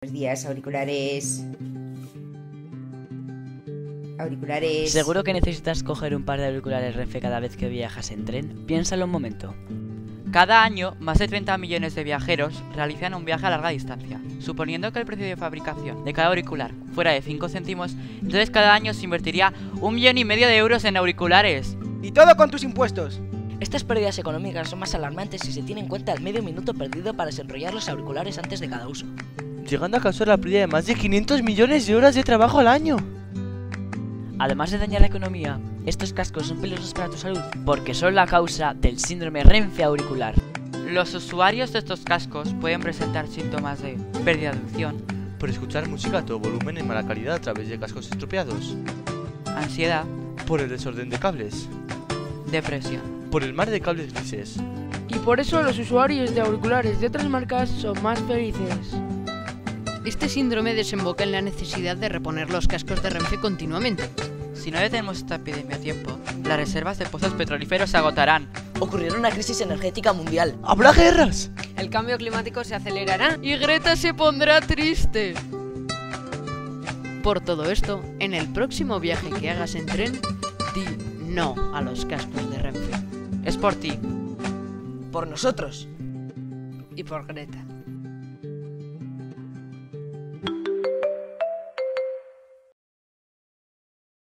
Buenos días, auriculares. Auriculares. ¿Seguro que necesitas coger un par de auriculares Renfe cada vez que viajas en tren? Piénsalo un momento. Cada año, más de 30 millones de viajeros realizan un viaje a larga distancia. Suponiendo que el precio de fabricación de cada auricular fuera de 5 céntimos, entonces cada año se invertiría 1,5 millones de euros en auriculares. Y todo con tus impuestos. Estas pérdidas económicas son más alarmantes si se tiene en cuenta el medio minuto perdido para desenrollar los auriculares antes de cada uso, llegando a causar la pérdida de más de 500 millones de horas de trabajo al año. Además de dañar la economía, estos cascos son peligrosos para tu salud porque son la causa del síndrome Renfe auricular. Los usuarios de estos cascos pueden presentar síntomas de pérdida de audición, Por escuchar música a todo volumen en mala calidad a través de cascos estropeados. ansiedad, Por el desorden de cables. depresión. Por el mar de cables grises. Y por eso los usuarios de auriculares de otras marcas son más felices. Este síndrome desemboca en la necesidad de reponer los cascos de Renfe continuamente. Si no detenemos esta epidemia a tiempo, las reservas de pozos petrolíferos se agotarán. ocurrirá una crisis energética mundial. ¡Habrá guerras! El cambio climático se acelerará. Y Greta se pondrá triste. Por todo esto, en el próximo viaje que hagas en tren, di no a los cascos de Renfe. Es por ti. Por nosotros. Y por Greta.